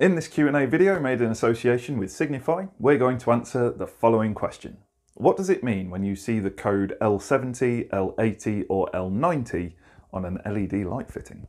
In this Q&A video made in association with Signify, we're going to answer the following question. What does it mean when you see the code L70, L80 or L90 on an LED light fitting?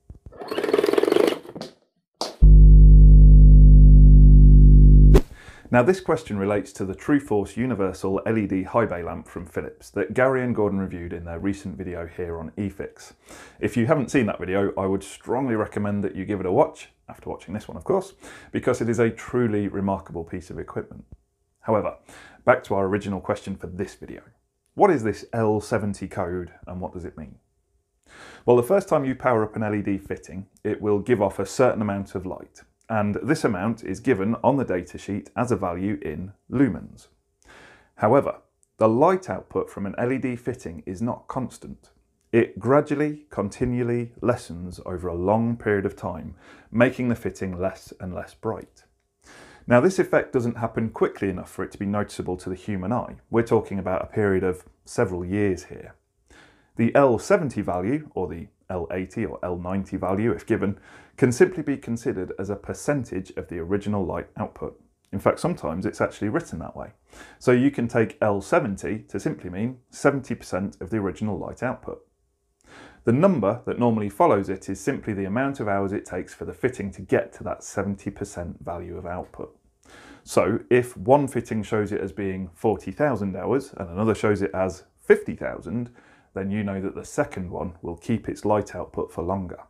Now this question relates to the Trueforce Universal LED High Bay lamp from Philips that Gary and Gordon reviewed in their recent video here on eFIXX. If you haven't seen that video, I would strongly recommend that you give it a watch, after watching this one of course, because it is a truly remarkable piece of equipment. However, back to our original question for this video. What is this L70 code and what does it mean? Well, the first time you power up an LED fitting, it will give off a certain amount of light. And this amount is given on the datasheet as a value in lumens. However, the light output from an LED fitting is not constant. It gradually, continually lessens over a long period of time, making the fitting less and less bright. Now this effect doesn't happen quickly enough for it to be noticeable to the human eye. We're talking about a period of several years here. The L70 value, or the L80 or L90 value if given, can simply be considered as a percentage of the original light output. In fact, sometimes it's actually written that way. So you can take L70 to simply mean 70% of the original light output. The number that normally follows it is simply the amount of hours it takes for the fitting to get to that 70% value of output. So if one fitting shows it as being 40,000 hours and another shows it as 50,000, then you know that the second one will keep its light output for longer.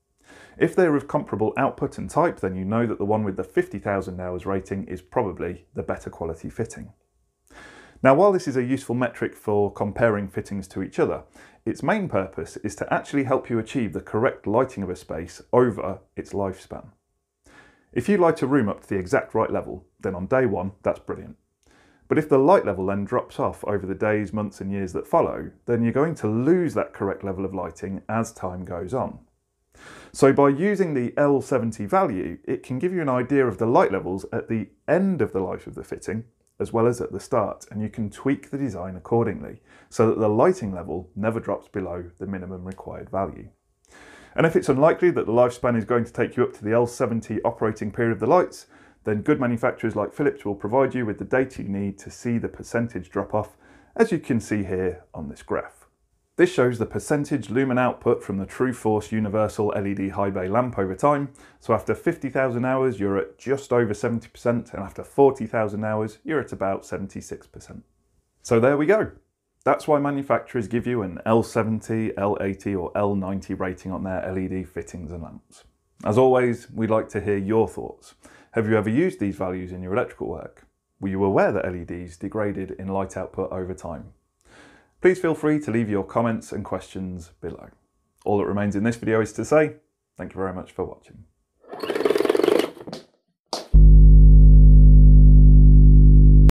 If they're of comparable output and type, then you know that the one with the 50,000 hours rating is probably the better quality fitting. Now, while this is a useful metric for comparing fittings to each other, its main purpose is to actually help you achieve the correct lighting of a space over its lifespan. If you light a room up to the exact right level, then on day one, that's brilliant. But if the light level then drops off over the days, months and years that follow, then you're going to lose that correct level of lighting as time goes on. So by using the L70 value, it can give you an idea of the light levels at the end of the life of the fitting, as well as at the start, and you can tweak the design accordingly, so that the lighting level never drops below the minimum required value. And if it's unlikely that the lifespan is going to take you up to the L70 operating period of the lights, then good manufacturers like Philips will provide you with the data you need to see the percentage drop off, as you can see here on this graph. This shows the percentage lumen output from the Trueforce Universal LED High Bay lamp over time. So after 50,000 hours, you're at just over 70%, and after 40,000 hours, you're at about 76%. So there we go. That's why manufacturers give you an L70, L80 or L90 rating on their LED fittings and lamps. As always, we'd like to hear your thoughts. Have you ever used these values in your electrical work? Were you aware that LEDs degraded in light output over time? Please feel free to leave your comments and questions below. All that remains in this video is to say, thank you very much for watching.